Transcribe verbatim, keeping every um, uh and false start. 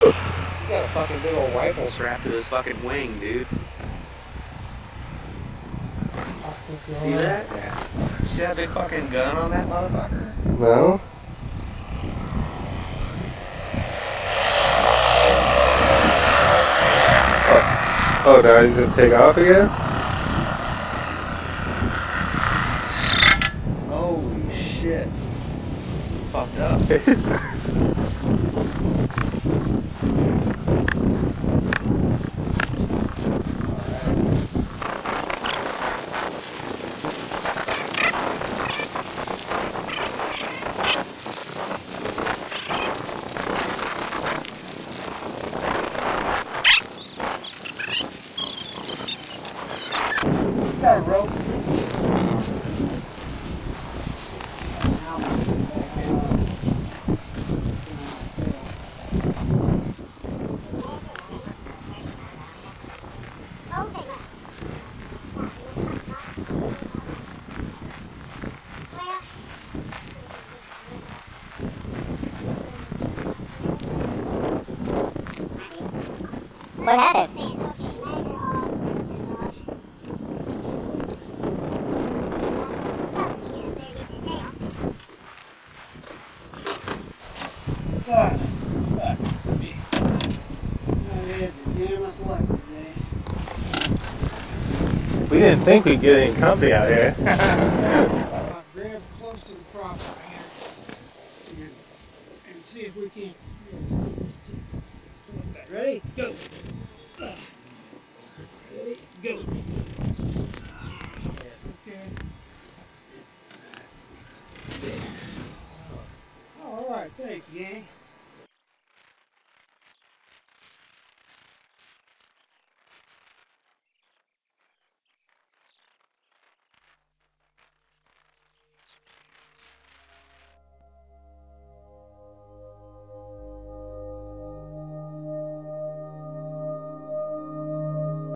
He got a fucking big old rifle strapped to his fucking wing, dude. See that? Yeah. See that big fucking gun on that motherfucker? No? Oh, oh now he's gonna take off again? Holy shit. Fucked up. Got a rope. What happened? Fuck. Fuck. We didn't think we'd get any company out here. Grab close to the prop here and, and see if we can. Ready? Go.